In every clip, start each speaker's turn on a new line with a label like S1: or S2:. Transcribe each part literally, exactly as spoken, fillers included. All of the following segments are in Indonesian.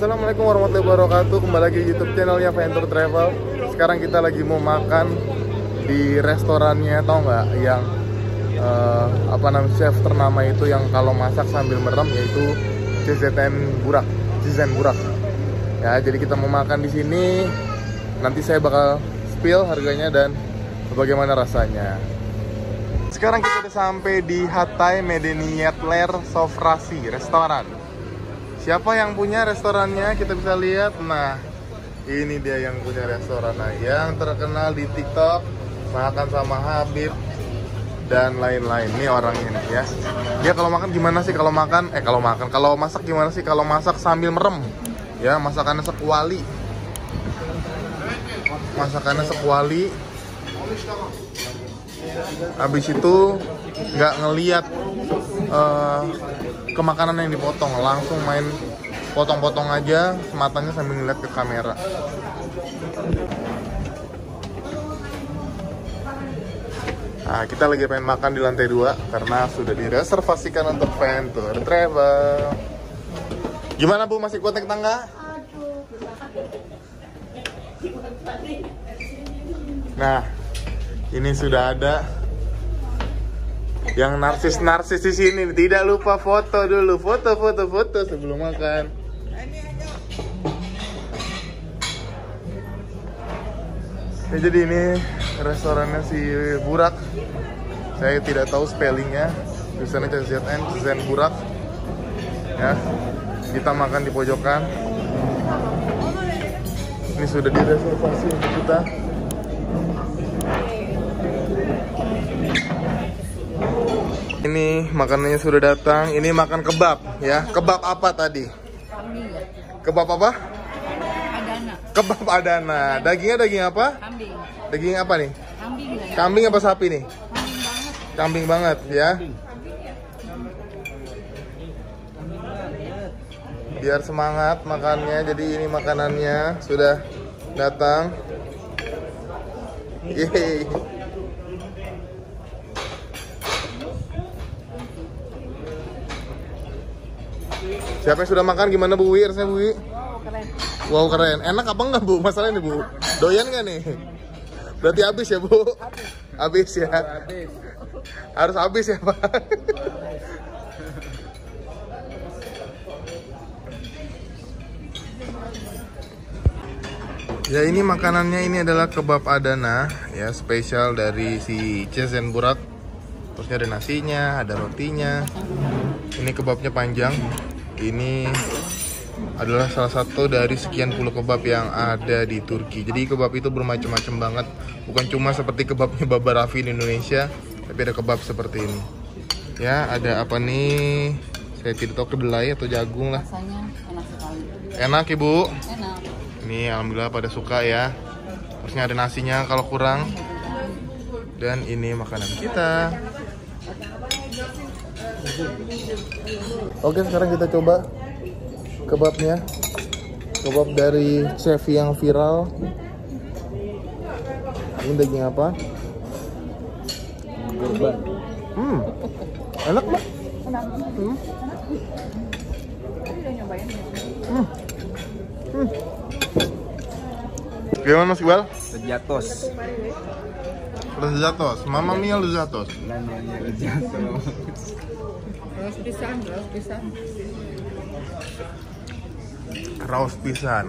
S1: Assalamualaikum warahmatullahi wabarakatuh. Kembali lagi di YouTube channelnya Venture Travel. Sekarang kita lagi mau makan di restorannya, tau nggak? Yang uh, apa namanya, chef ternama itu yang kalau masak sambil merem, yaitu C Z N Burak, C Z N Burak. Ya, jadi kita mau makan di sini. Nanti saya bakal spill harganya dan bagaimana rasanya. Sekarang kita udah sampai di Hatay Medeniyetler Sofrasi restoran. Siapa yang punya restorannya? Kita bisa lihat. Nah, ini dia yang punya restoran, nah, yang terkenal di TikTok, makan sama Habib dan lain-lain. Ini orangnya nih ya. Dia kalau makan gimana sih kalau makan? Eh kalau makan, kalau masak gimana sih kalau masak sambil merem? Ya, masakannya sekuali. Masakannya sekuali. Habis itu nggak ngeliat uh, ke makanan yang dipotong, langsung main potong-potong aja, matanya sambil ngeliat ke kamera. Nah, kita lagi pengen makan di lantai dua karena sudah direservasikan untuk Venture Travel. Gimana Bu, masih kuat naik tangga? Nah, ini sudah ada yang narsis-narsis di sini. Tidak lupa foto dulu, foto, foto, foto sebelum makan. Ya, jadi ini restorannya si Burak. Saya tidak tahu spellingnya. Tulisannya C Z N, C Z N Burak. Ya, kita makan di pojokan. Ini sudah direservasi untuk kita. Ini makanannya sudah datang. Ini makan kebab ya. Kebab apa tadi? Kambing. Kebab apa? Adana. Kebab Adana. Dagingnya daging apa? Kambing. Daging apa nih? Kambing. Kambing apa sapi nih? Kambing banget. Kambing banget ya. Biar semangat makannya. Jadi ini makanannya sudah datang. Yeay. Siapa yang sudah makan? Gimana Bu Wi? Rasanya Bu Wi? Wow, keren. Wow, keren. Enak apa enggak Bu? Masalahnya nih Bu. Doyan nggak nih? Berarti habis ya Bu? Habis ya? Habis. Harus habis ya Pak? Ya, ini makanannya, ini adalah kebab Adana ya, spesial dari si C Z N Burak. Terusnya ada nasinya, ada rotinya. Ini kebabnya panjang. Ini adalah salah satu dari sekian puluh kebab yang ada di Turki. Jadi kebab itu bermacam-macam banget. Bukan cuma seperti kebabnya Baba Raffi di Indonesia, tapi ada kebab seperti ini. Ya, ada apa nih? Saya tidak tahu, kedelai atau jagung lah. Rasanya enak sekali. Enak Ibu? Enak. Ini alhamdulillah pada suka ya. Terusnya ada nasinya kalau kurang. Dan ini makanan kita. Oke, sekarang kita coba kebabnya. Kebab dari chef yang viral. Ini daging apa? Kurban. Hmm, enak Mbak. Enak. Hmm. Hmm. Hmm. Gimana Mas Iqbal?
S2: Lejatos.
S1: Lezatos, Mama Mia Lezatos.
S2: Namanya Lejatos.
S3: Raus pisan, raus pisan.
S1: Raus pisan.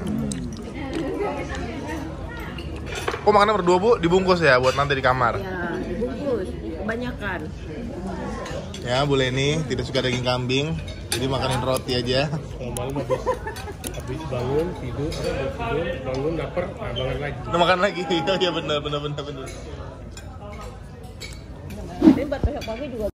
S1: Kok makannya berdua Bu? Dibungkus ya buat nanti di kamar?
S3: Ya, dibungkus. Kebanyakan.
S1: Ya, Bu Leni tidak suka daging kambing, jadi makanin roti aja.
S4: Kalau malam habis habis bangun tidur, habis tidur bangun lapar, nah bangun lagi.
S1: Udah makan lagi. Oh iya, benar benar benar benar.
S3: Ini buat besok pagi juga.